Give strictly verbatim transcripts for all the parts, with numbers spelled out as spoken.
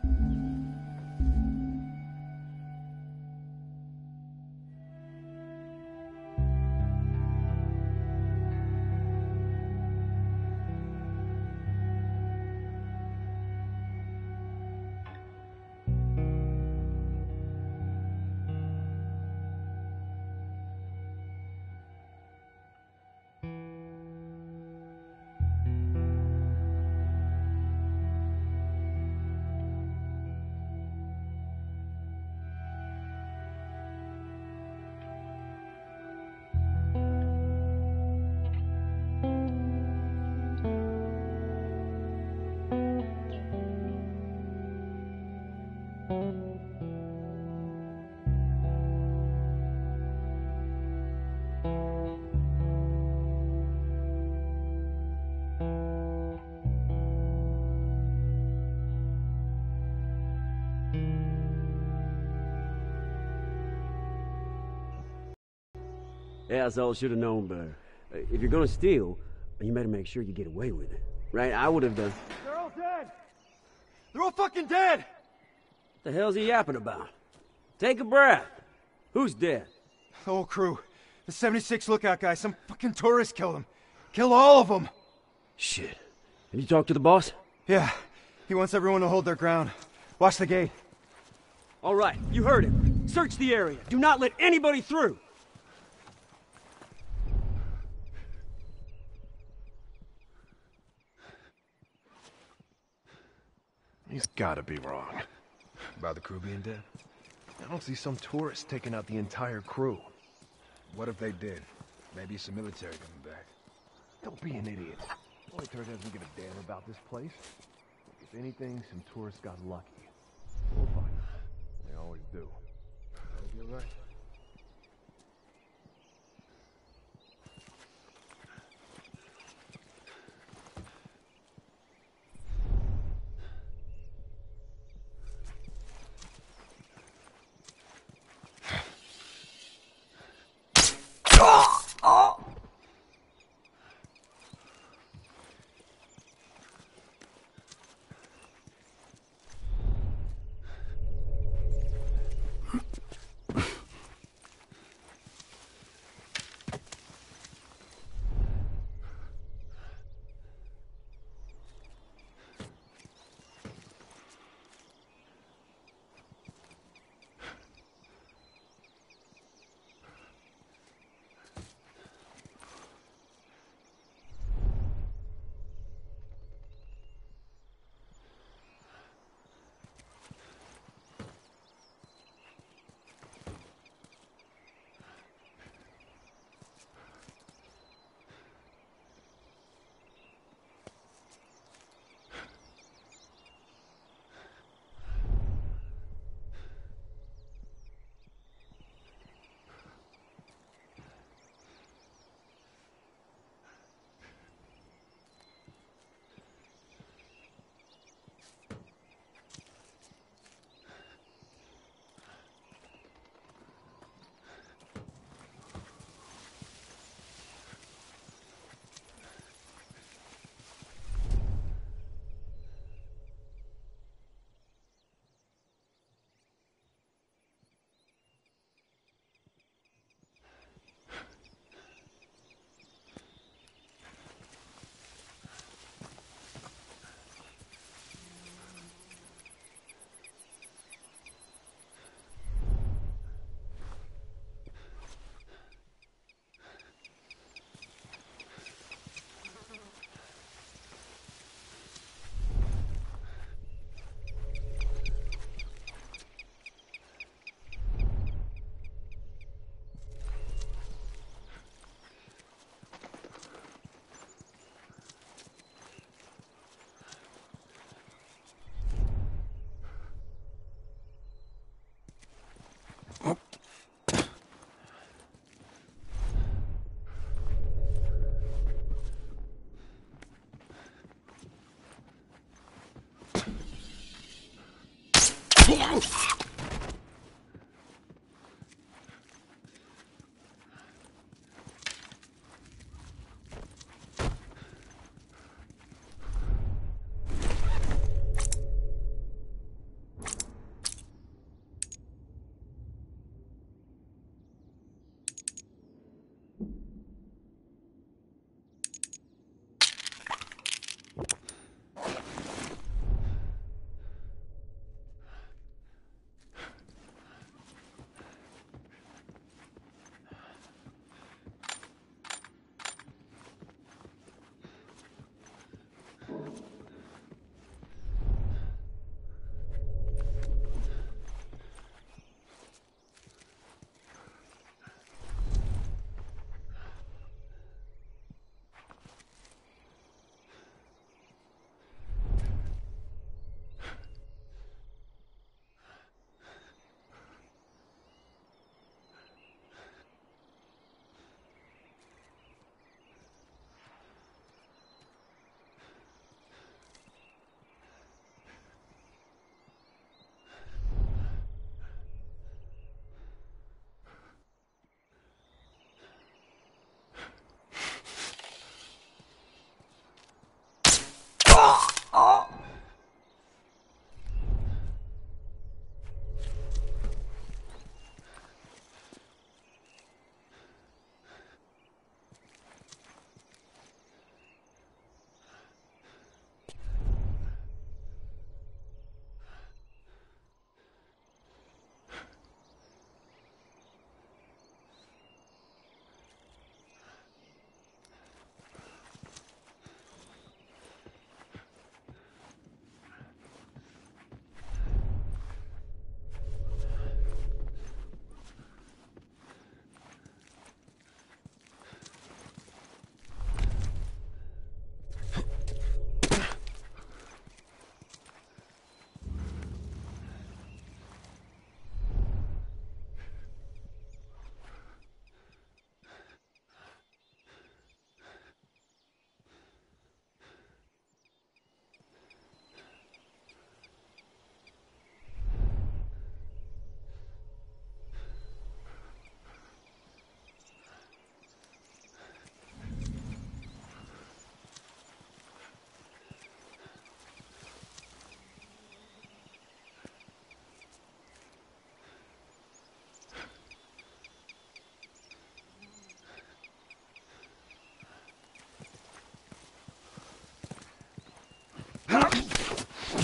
Yeah, that's all. Should have known better. Uh, if you're gonna steal, you better make sure you get away with it. Right? I would have done. They're all dead! They're all fucking dead! What the hell's he yapping about? Take a breath. Who's dead? The whole crew. The seventy-six lookout guy. Some fucking tourist killed them. Kill all of them! Shit. Have you talked to the boss? Yeah. He wants everyone to hold their ground. Watch the gate. All right. You heard him. Search the area. Do not let anybody through. He's gotta be wrong. About the crew being dead? I don't see some tourists taking out the entire crew. What if they did? Maybe some military coming back. Don't be an idiot. Boy, Turd doesn't give a damn about this place. If anything, some tourists got lucky. We'll find them. They always do. You're right.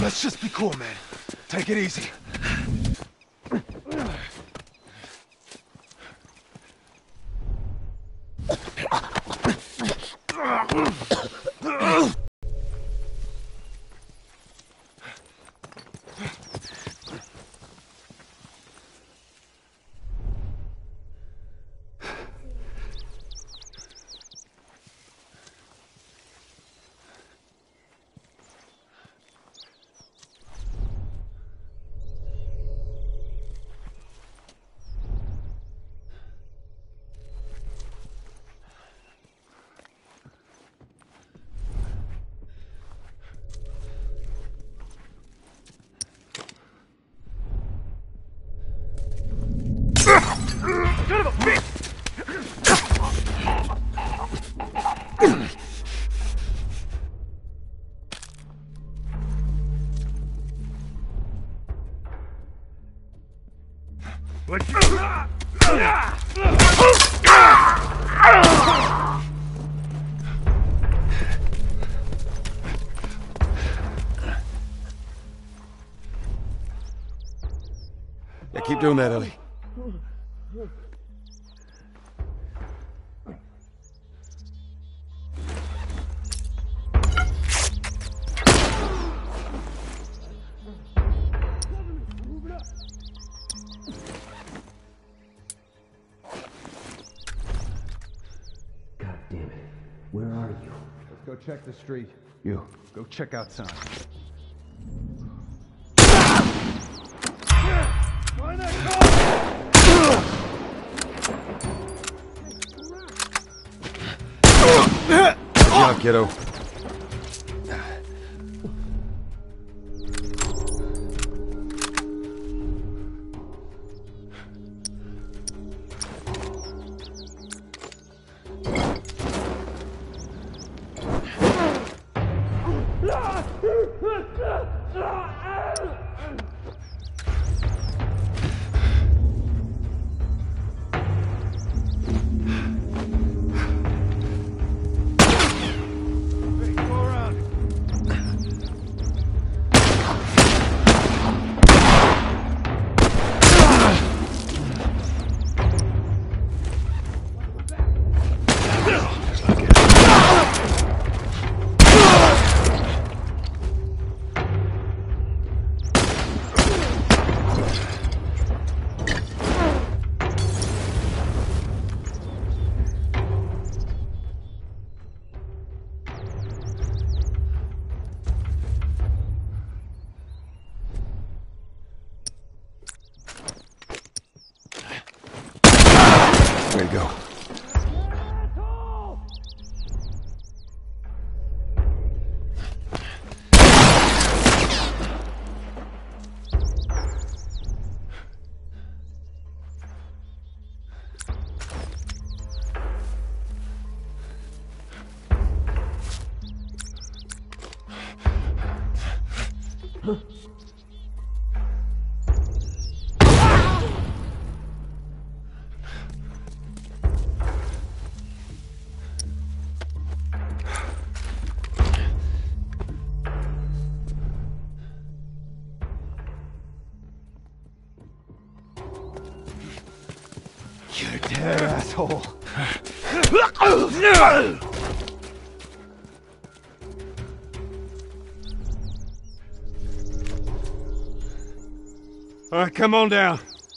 Let's just be cool, man. Take it easy. Yeah, keep doing that, Ellie. God damn it. Where are you? Let's go check the street. You. Go check outside. Good job, kiddo. Way to go. You're dead, asshole. All right, come on down.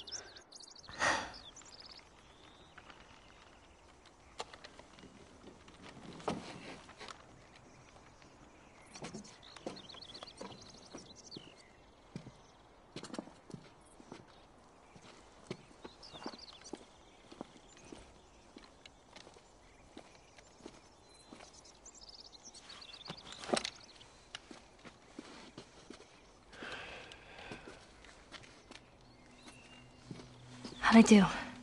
How'd I do?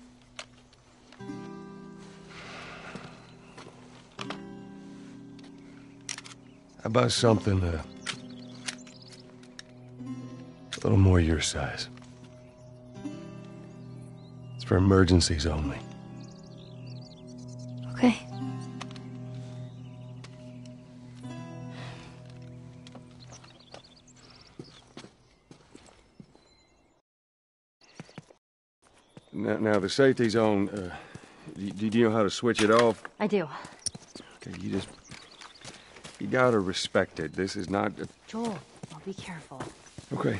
How about something uh, a little more your size? It's for emergencies only. Okay. Now, now the safety's on. Uh, do, do you know how to switch it off? I do. Okay, you just... You gotta respect it. This is not... A... Joel, I'll be careful. Okay.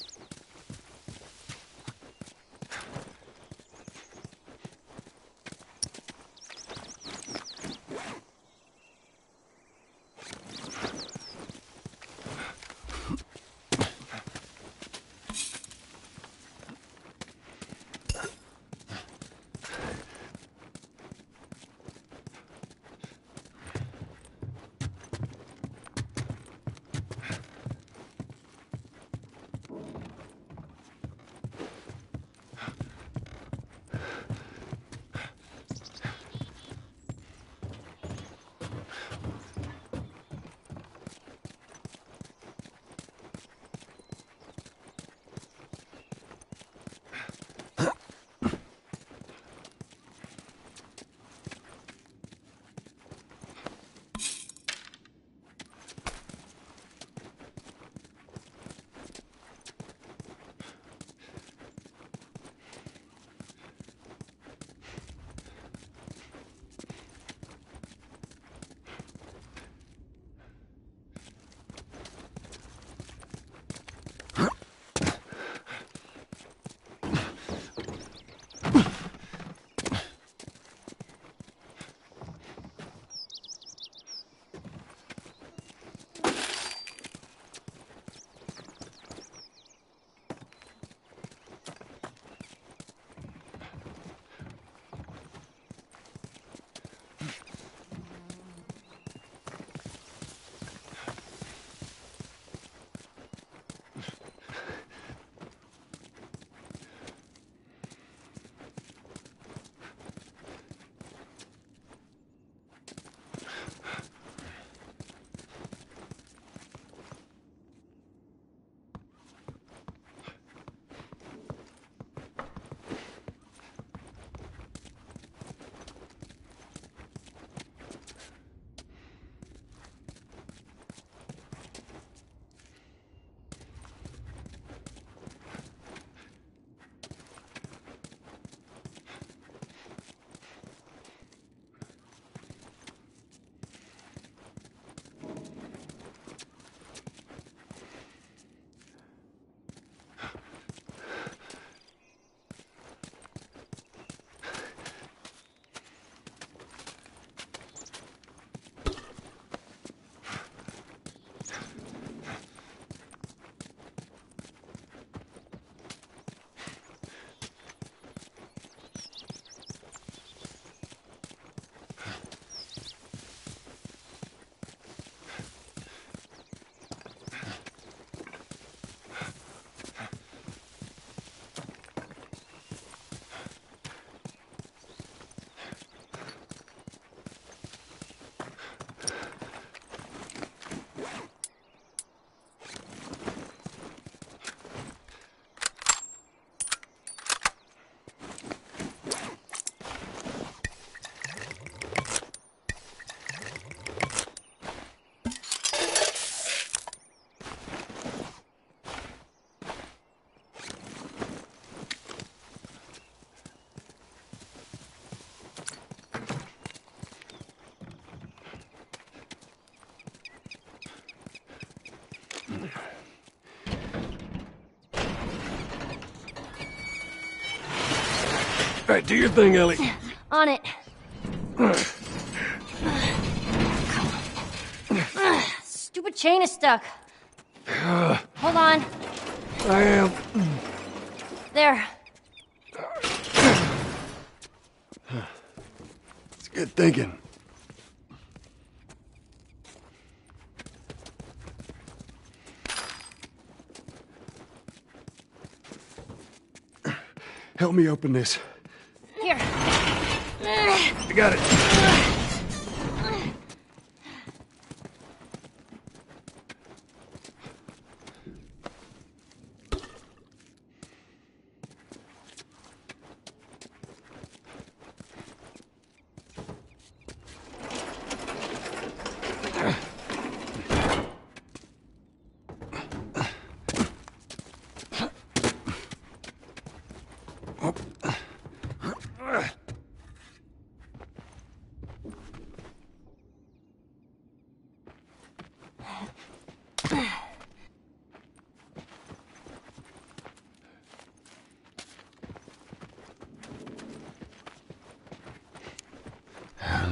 All right, do your thing, Ellie. On it. Stupid chain is stuck. Hold on. I am. There. It's good thinking. Help me open this. Here. I got it.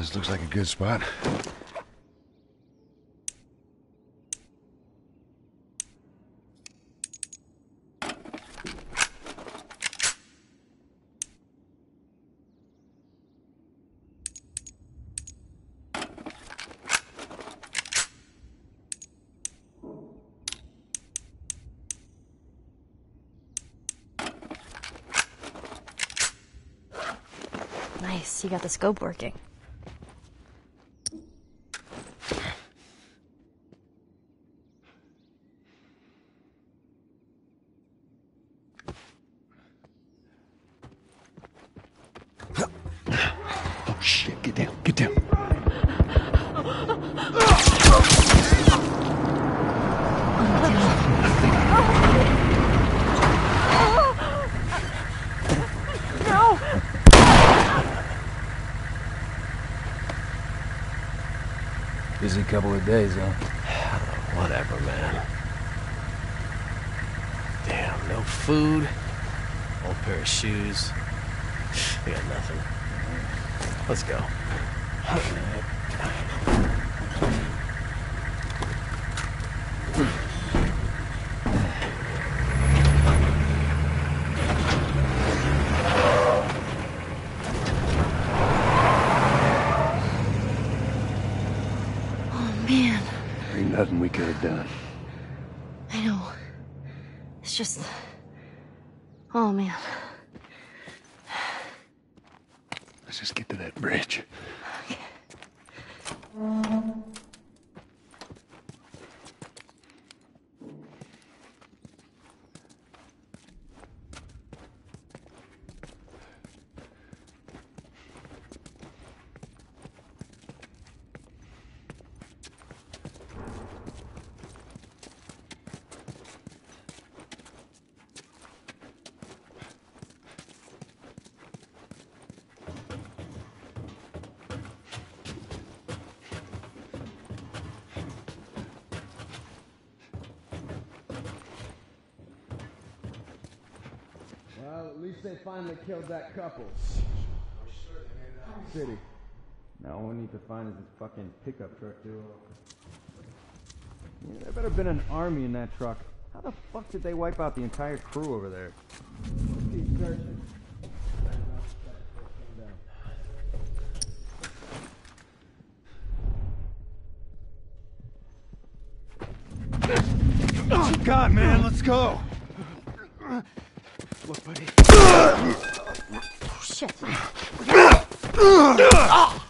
This looks like a good spot. Nice, you got the scope working. Oh shit, get down, get down. Busy couple of days, huh? Whatever, man. Damn, no food. Old pair of shoes. We got nothing. Let's go. Ain't nothing we could have done. I know. It's just... Oh, man. Let's just get to that bridge. Okay. Well, at least they finally killed that couple. City. Now all we need to find is this fucking pickup truck, too. Yeah, there better have been an army in that truck. How the fuck did they wipe out the entire crew over there? Let's keep searching. Oh, God, man, let's go. Look, buddy. Oh, shit. Oh.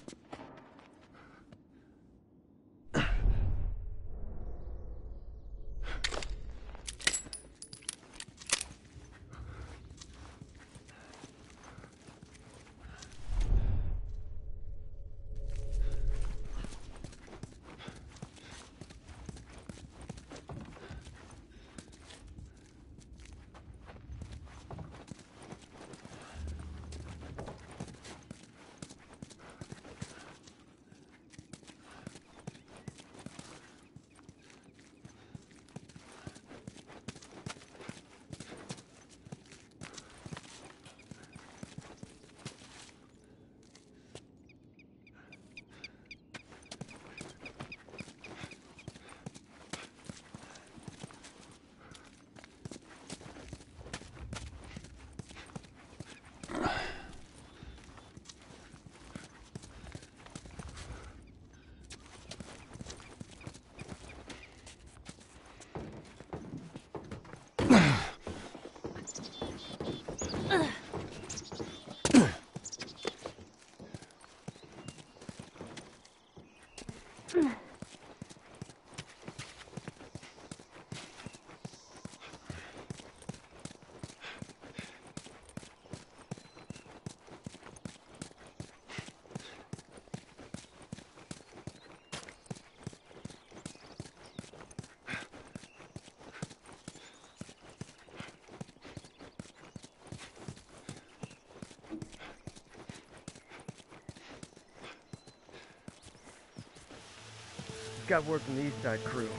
Got word from the East Side crew.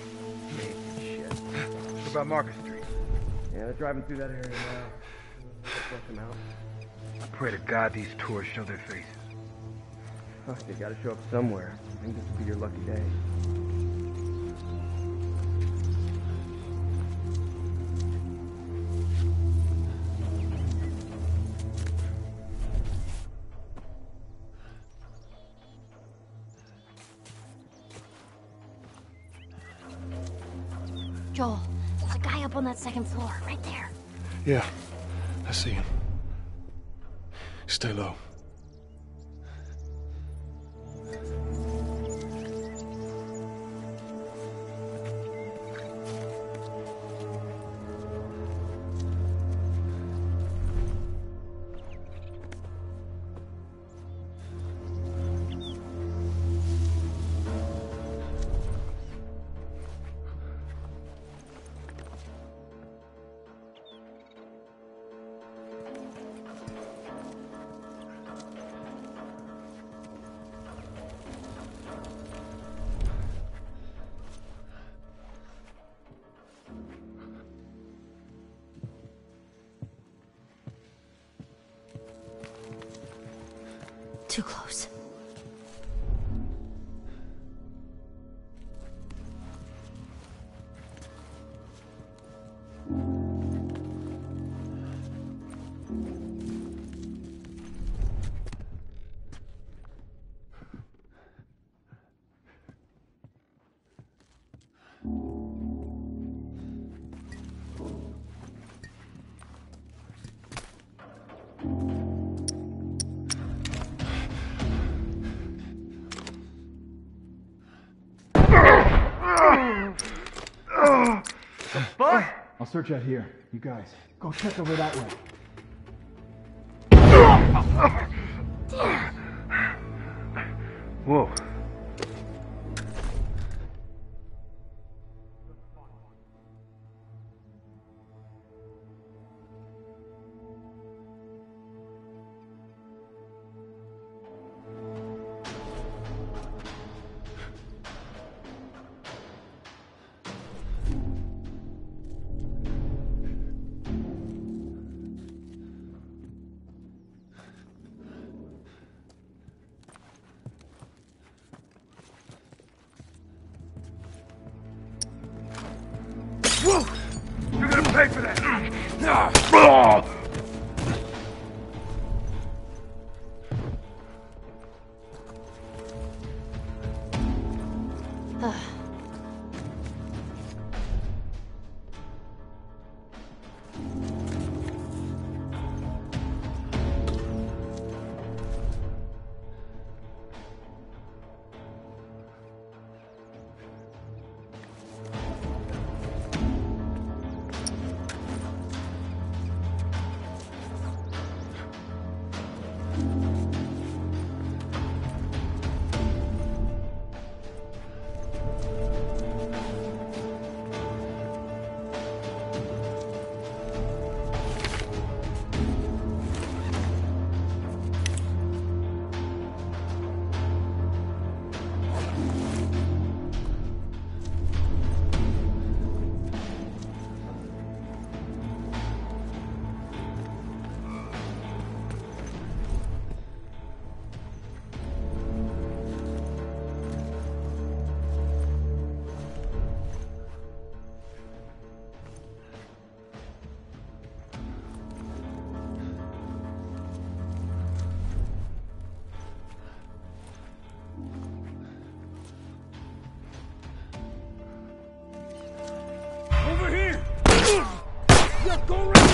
Shit. What about Market Street? Yeah, they're driving through that area now. Flush them out. I pray to God these tourists show their faces. Fuck, they gotta show up somewhere. I think this will be your lucky day. Joel, there's a guy up on that second floor, right there. Yeah, I see him. Stay low. Too close. I'll search out here. You guys, go check over that way. Whoa. You're gonna pay for that! Over here! Yeah, go right!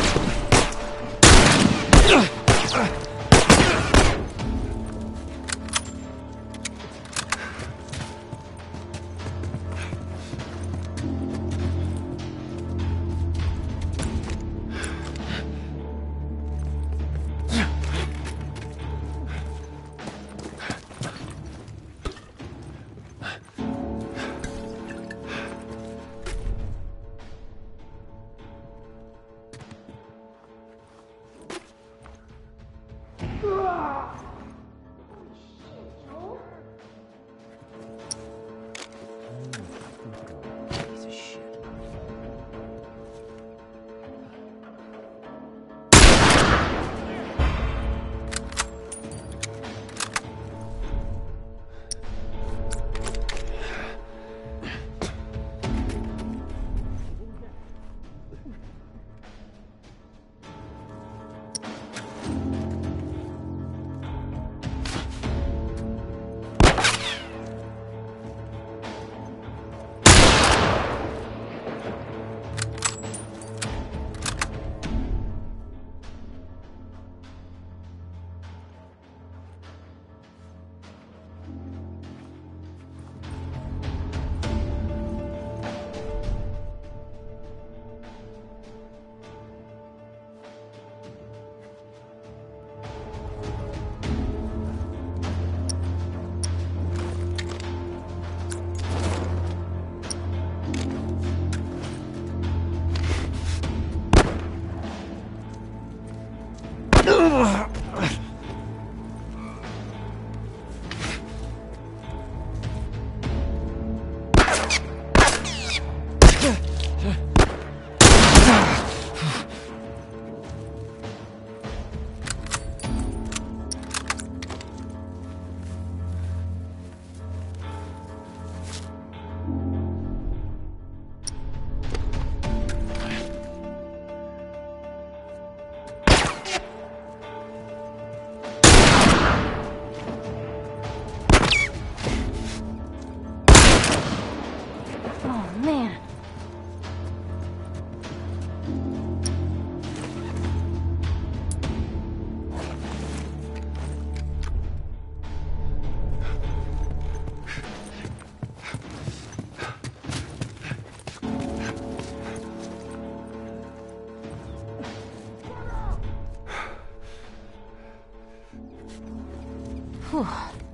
Whew.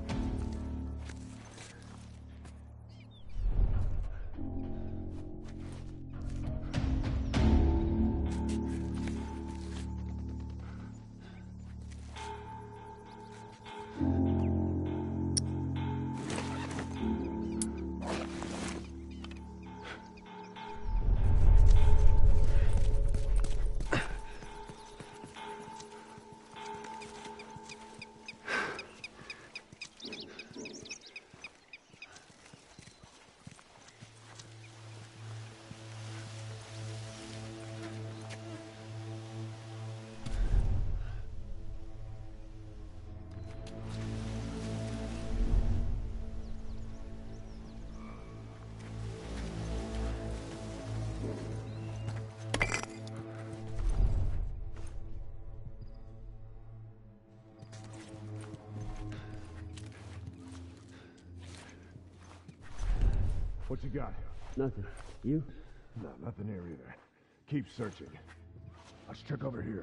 What you got? Nothing. You? No, nothing here either. Keep searching. Let's check over here.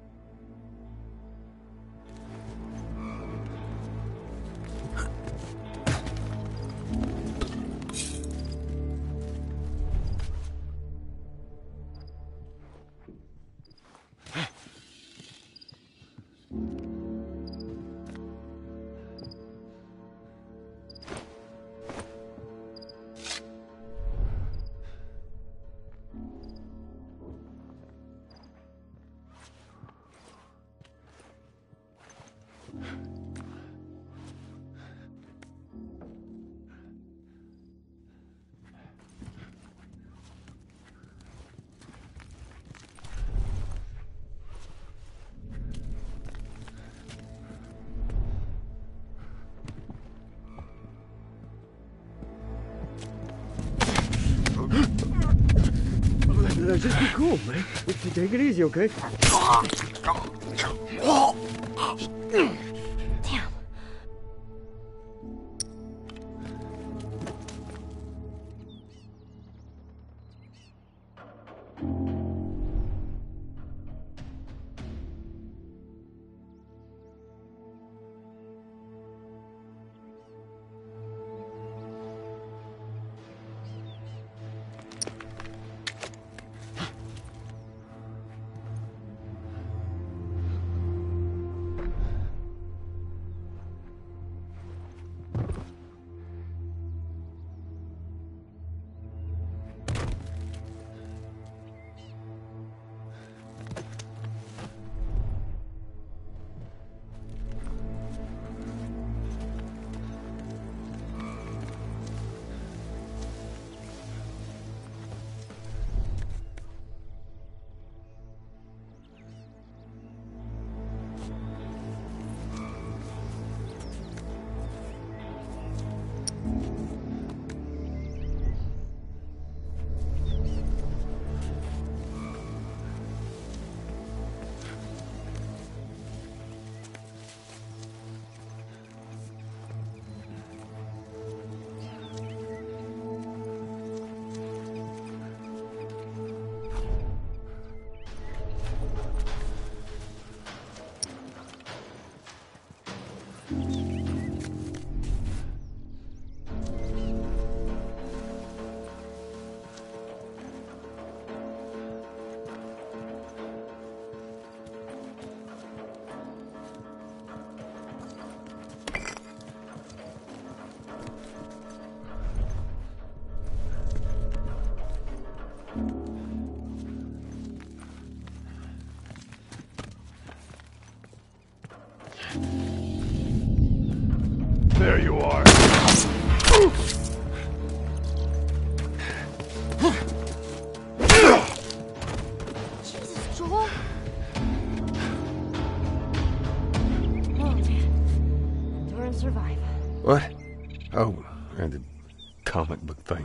Uh, just be cool, man. Take it easy, okay? Damn. There you are. Jesus, Joel. Oh, man. Endure and survive. What? Oh, and the comic book thing.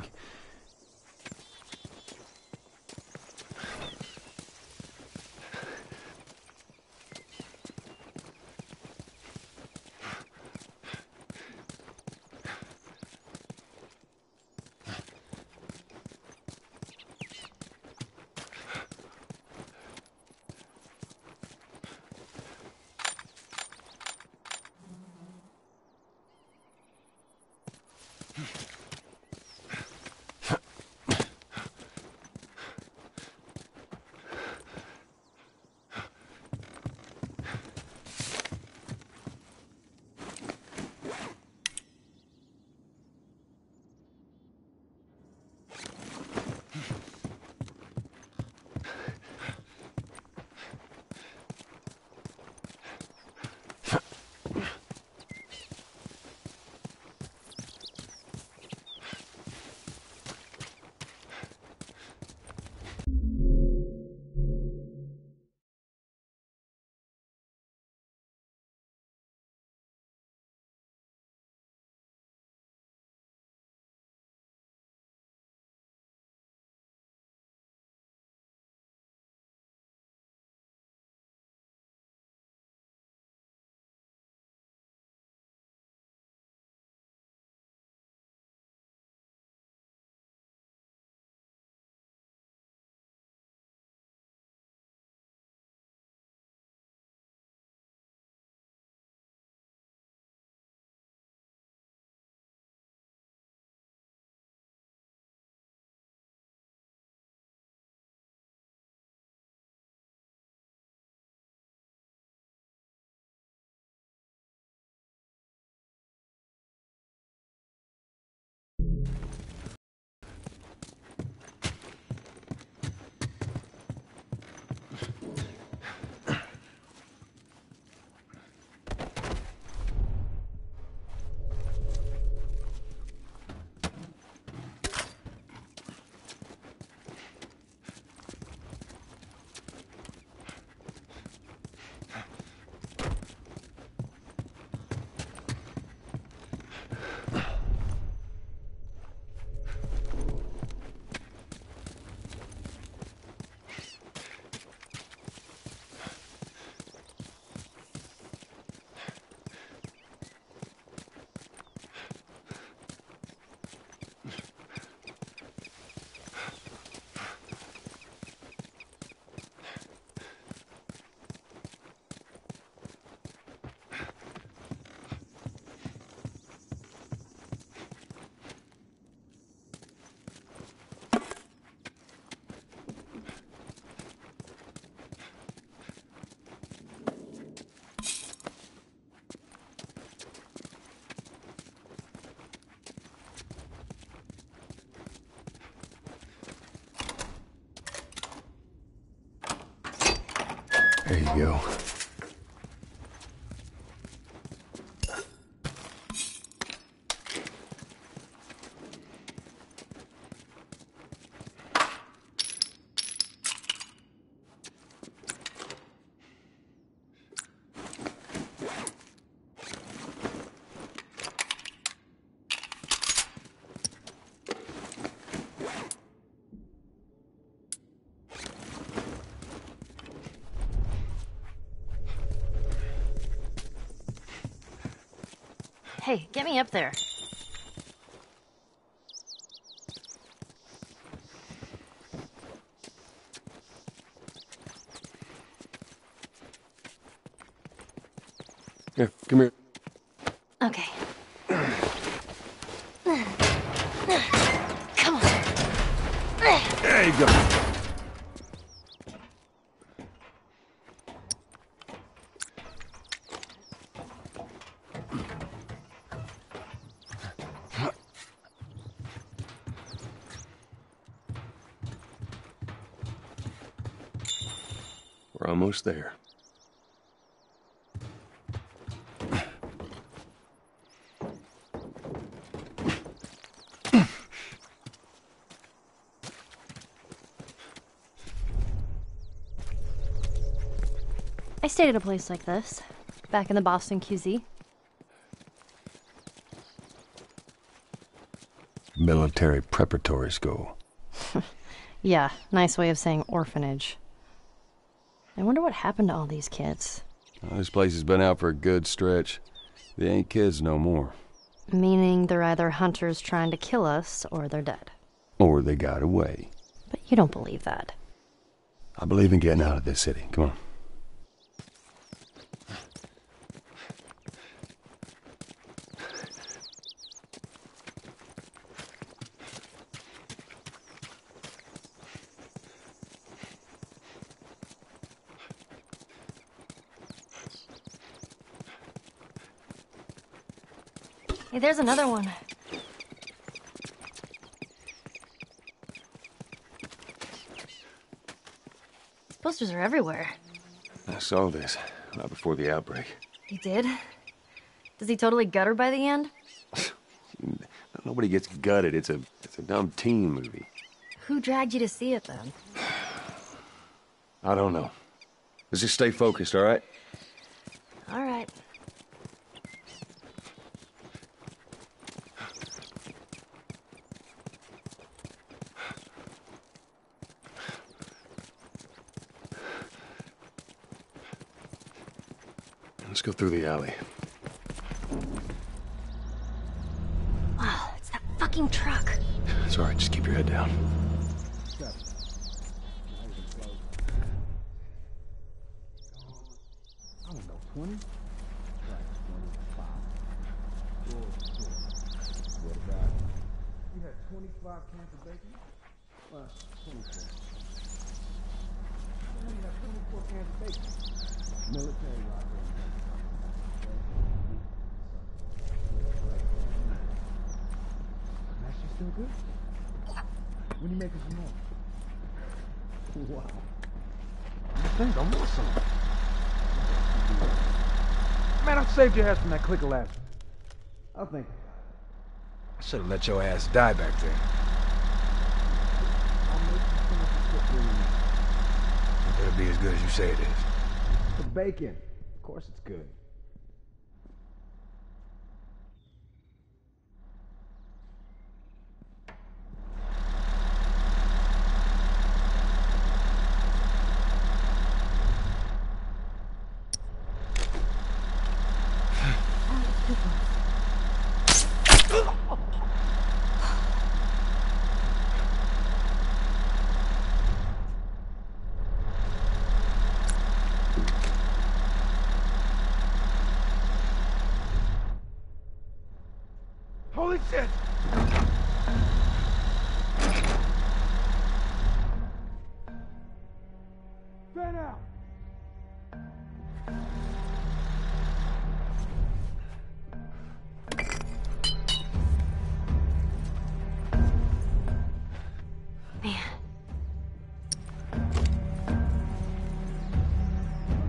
There you go. Hey, get me up there. Here, come here. Okay. Come on. There you go. We're almost there. I stayed at a place like this, back in the Boston Q Z. Military preparatory school. Yeah, nice way of saying orphanage. I wonder what happened to all these kids. Well, this place has been out for a good stretch. They ain't kids no more. Meaning they're either hunters trying to kill us, or they're dead. Or they got away. But you don't believe that. I believe in getting out of this city. Come on. Hey, there's another one. Posters are everywhere. I saw this right before the outbreak. He did? Does he totally gut her by the end? Nobody gets gutted. It's a it's a dumb teen movie. Who dragged you to see it then? I don't know. Let's just stay focused, all right? All right. Let's go through the alley. Wow, it's that fucking truck. It's all right. Just keep your head down. I don't know, twenty? You had twenty-five cans of bacon? Well, twenty-four. You had twenty-four cans of bacon. Military robbery. That shit still good? When you making some more? Wow. I think I want some. Man, I saved your ass from that clicker last week. I think I should have let your ass die back there. I'll make you finish the script for you. It'll be as good as you say it is. The bacon. Of course it's good. Holy shit! Fan out! Man.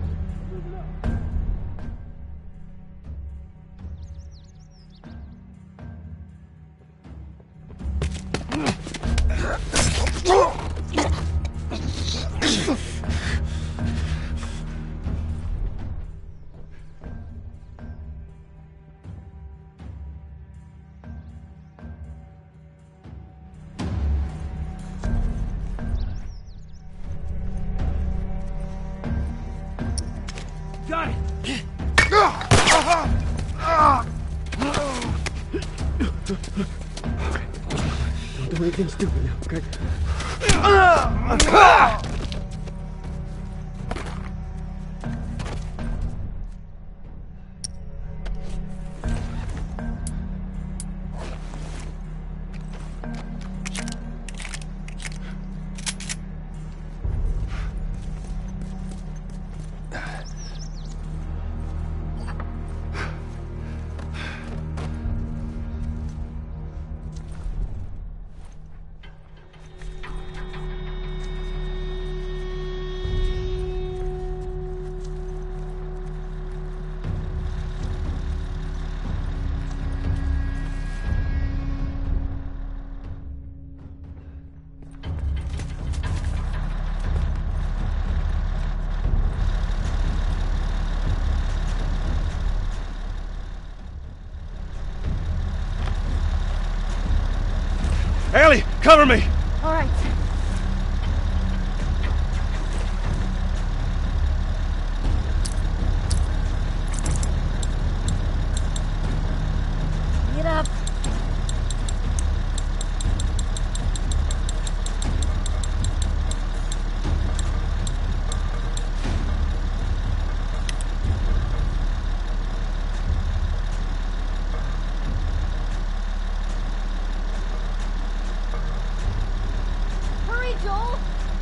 Got it! Don't do anything stupid now, okay? Ellie, cover me! All right. Get up. Hurry, Joel.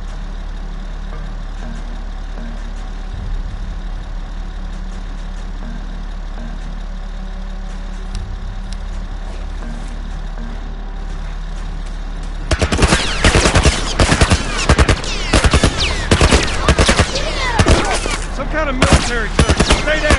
Some kind of military church. Stay down!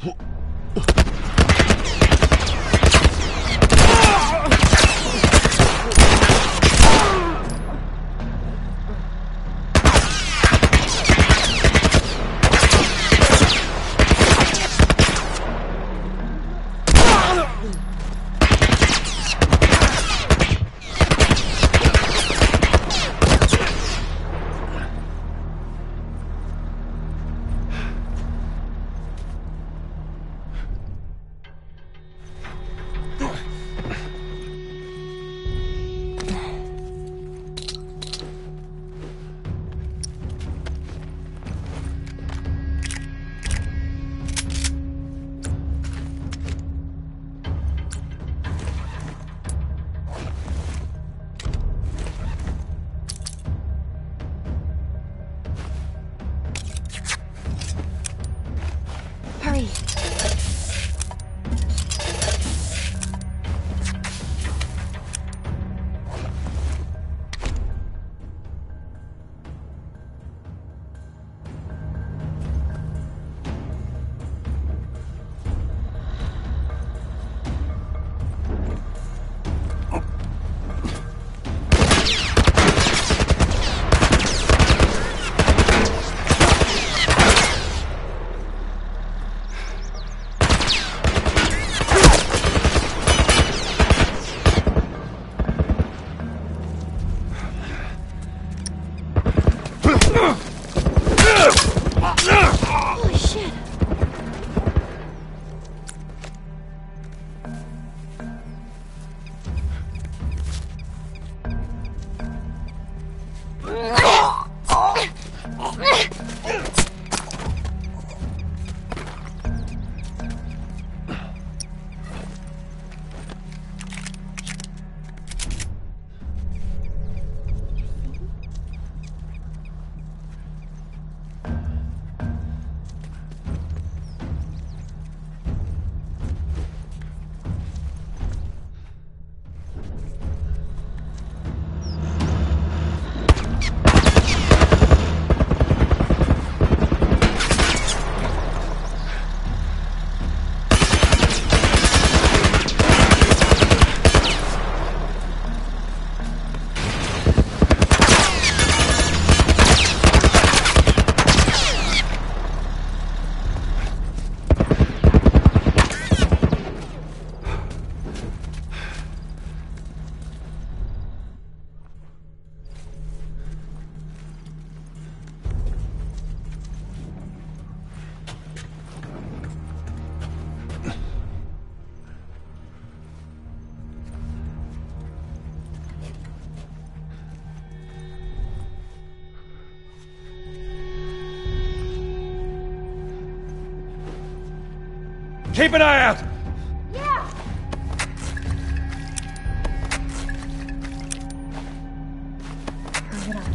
Hurry. Holy shit. Keep an eye out! Yeah. Hurry it up.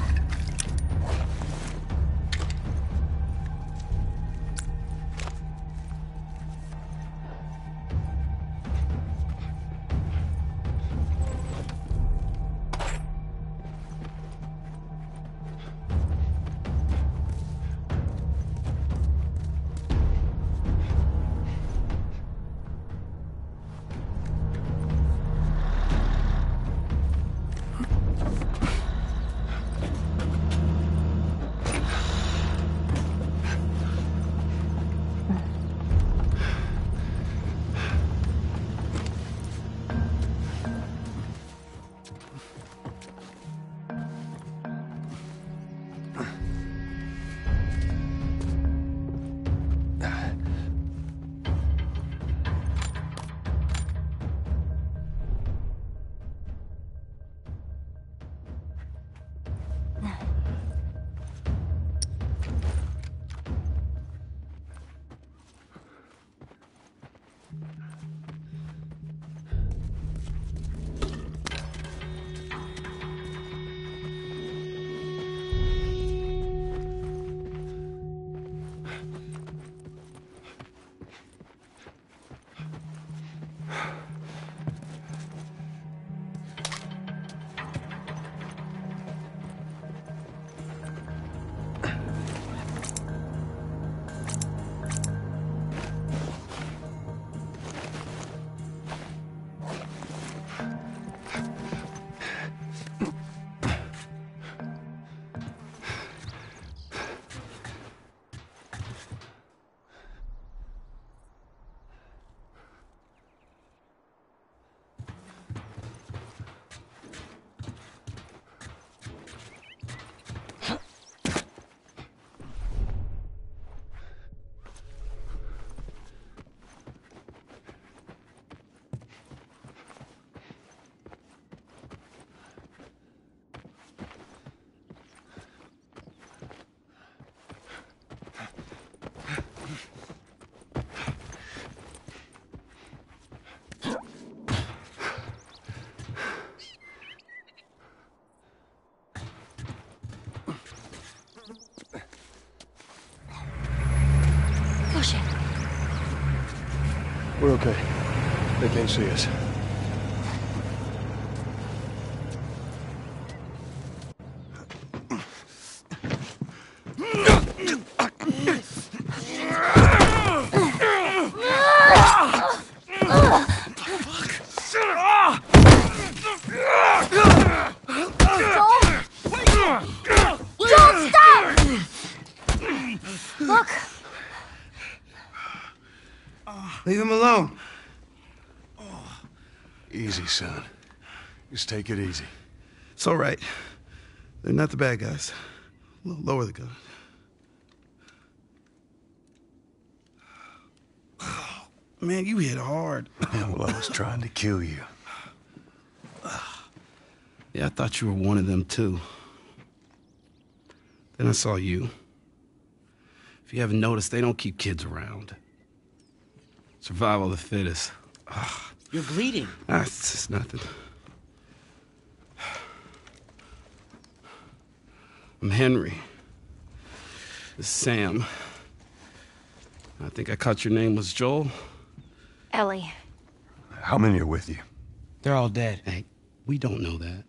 We're okay. They can't see us. Leave him alone. Easy, son. Just take it easy. It's all right. They're not the bad guys. L- Lower the gun. Oh, man, you hit hard. Yeah, well, I was trying to kill you. Yeah, I thought you were one of them, too. Then I saw you. If you haven't noticed, they don't keep kids around. Survival of the fittest. Ugh. You're bleeding. Ah, it's just nothing. I'm Henry. This is Sam. I think I caught your name was Joel. Ellie. How many are with you? They're all dead. Hey, we don't know that.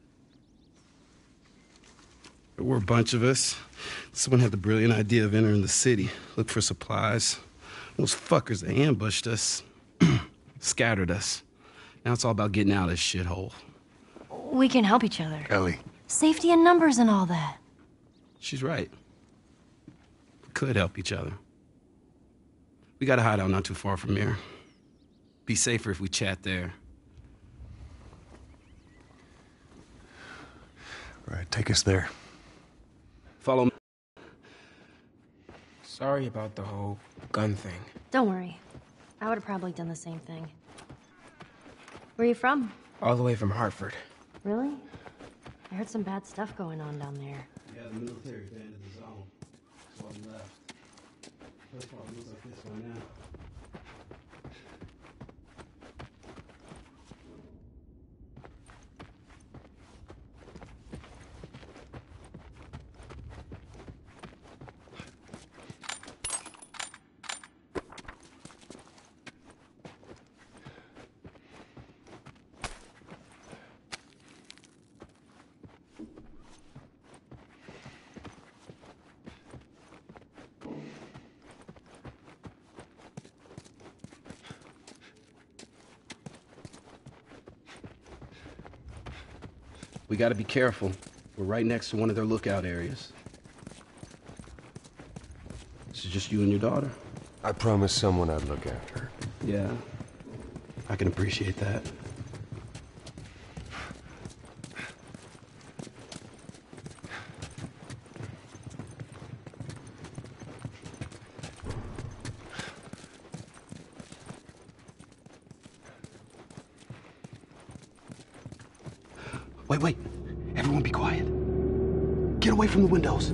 There were a bunch of us. Someone had the brilliant idea of entering the city, look for supplies. Those fuckers, they ambushed us, scattered us. Now it's all about getting out of this shithole. We can help each other. Ellie. Safety in numbers and all that. She's right. We could help each other. We got a hideout not too far from here. Be safer if we chat there. All right, take us there. Follow me. Sorry about the whole gun thing. Don't worry. I would have probably done the same thing. Where are you from? All the way from Hartford. Really? I heard some bad stuff going on down there. Yeah, the military abandoned the zone. So I left. First part looks like this one now. We gotta be careful. We're right next to one of their lookout areas. This is just you and your daughter? I promised someone I'd look after her. Yeah. I can appreciate that. Wait, wait. Everyone be quiet. Get away from the windows.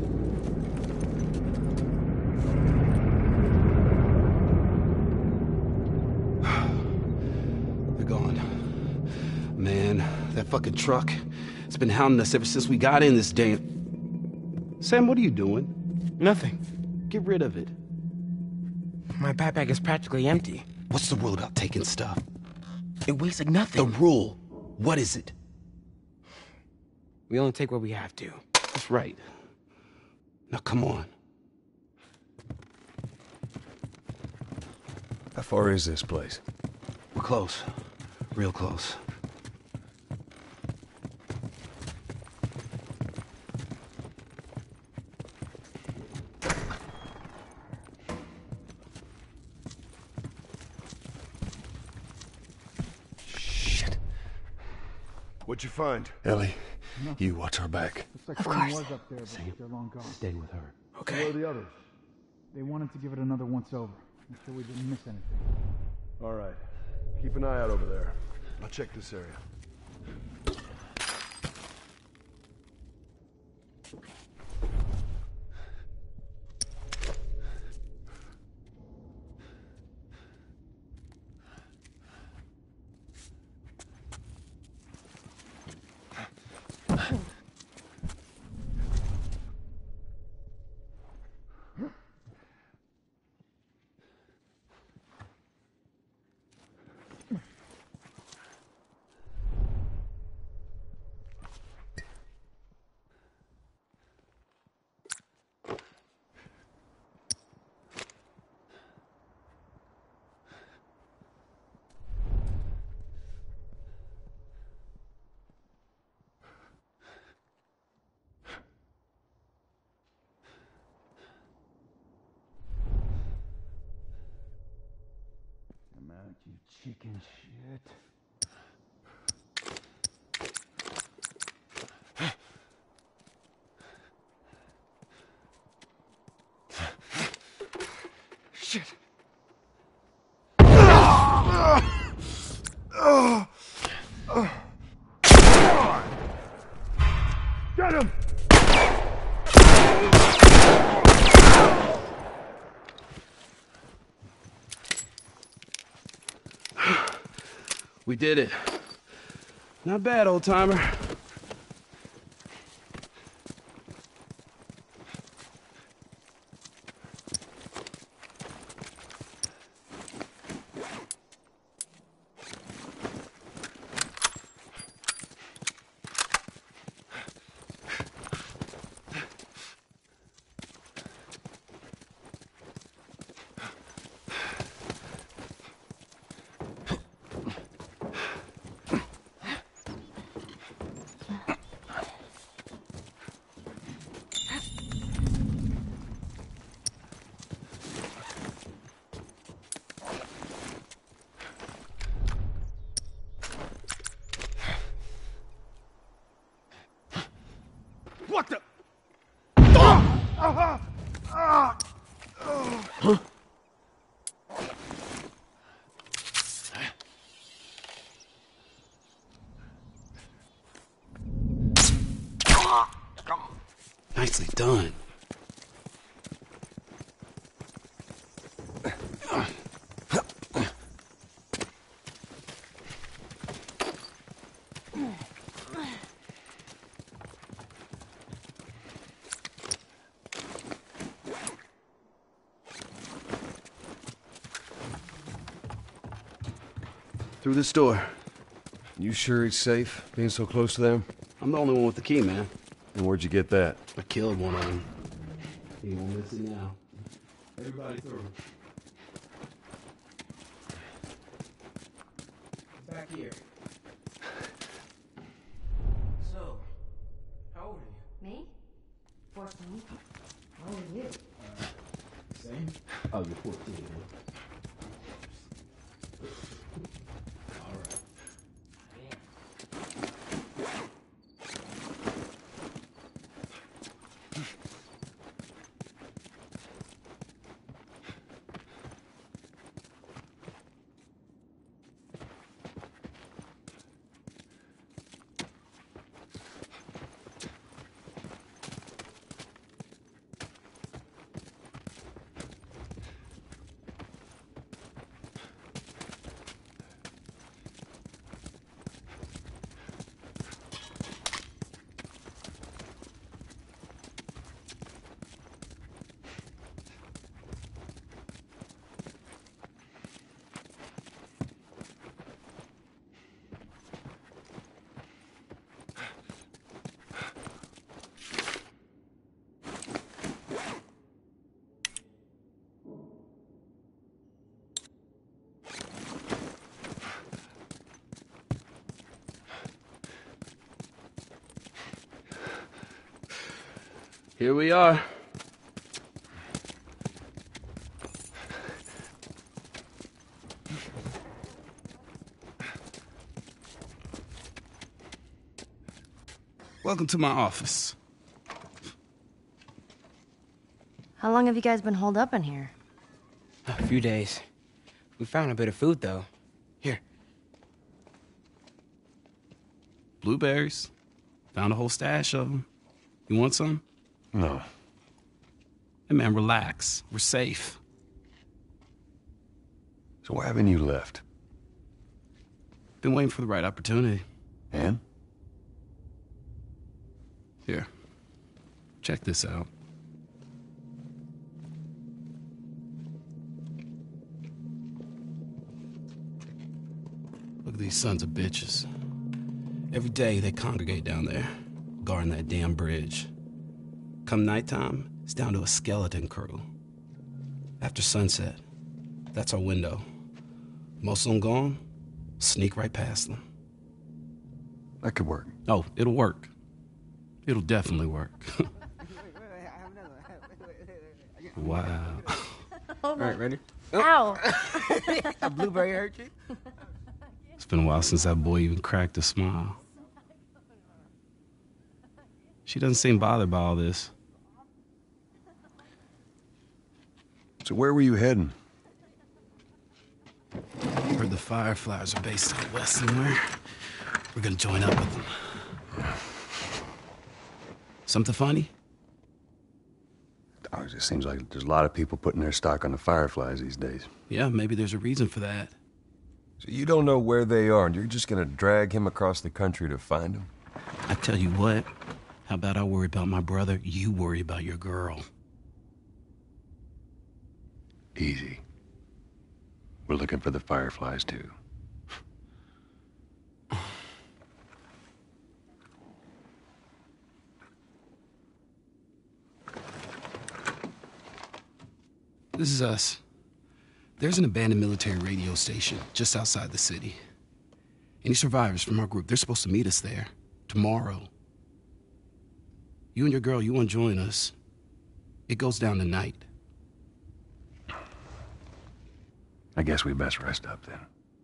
They're gone. Man, that fucking truck. It's been hounding us ever since we got in this damn... Sam, what are you doing? Nothing. Get rid of it. My backpack is practically empty. What's the rule about taking stuff? It weighs like The nothing. rule. What is it? We only take what we have to. That's right. Now come on. How far is this place? We're close. Real close. Shit. What'd you find? Ellie, you watch our back. Looks like Of someone course. was up there, but they're long gone. Stay with her. Okay. Where are the others? They wanted to give it another once over. Make sure we didn't miss anything. All right. Keep an eye out over there. I'll check this area. you chicken shit. Shit. Get him! We did it. Not bad, old timer. What the? Ah! Ah! Ah! Oh. Nicely done. Through this door. You sure it's safe, being so close to them? I'm the only one with the key, man. And where'd you get that? I killed one of them. He won't miss it now. Everybody through. Back here. So, how old are you? Me? fourteen. How old are you? Same? Oh, you're fourteen. All right. Here we are. Welcome to my office. How long have you guys been holed up in here? A few days. We found a bit of food, though. Here. Blueberries. Found a whole stash of them. You want some? No. Hey, man, relax. We're safe. So why haven't you left? Been waiting for the right opportunity. And? Here. Check this out. Look at these sons of bitches. Every day they congregate down there, guarding that damn bridge. Come nighttime, it's down to a skeleton crew. After sunset, that's our window. Most of them gone, sneak right past them. That could work. Oh, it'll work. It'll definitely work. Wow. All right, ready? Ow! A blueberry hurt you? It's been a while since that boy even cracked a smile. She doesn't seem bothered by all this. So where were you heading? Heard the Fireflies are based out west somewhere. We're gonna join up with them. Something funny? Oh, it just seems like there's a lot of people putting their stock on the Fireflies these days. Yeah, maybe there's a reason for that. So you don't know where they are, and you're just gonna drag him across the country to find them? I tell you what, how about I worry about my brother, you worry about your girl. Easy. We're looking for the Fireflies, too. This is us. There's an abandoned military radio station just outside the city. Any survivors from our group, they're supposed to meet us there tomorrow. You and your girl, you want to join us? It goes down tonight. I guess we best rest up then.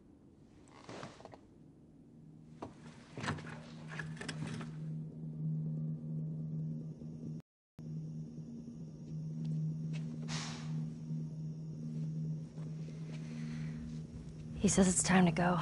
He says it's time to go.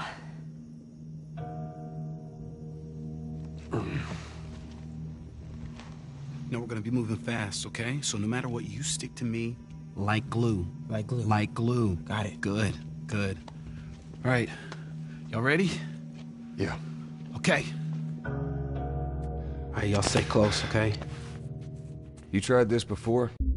No, we're gonna be moving fast, okay? So no matter what, you stick to me like glue. Like glue. Like glue. Got it. Good, good. All right, y'all ready? Yeah. Okay. All right, y'all stay close, okay? You tried this before?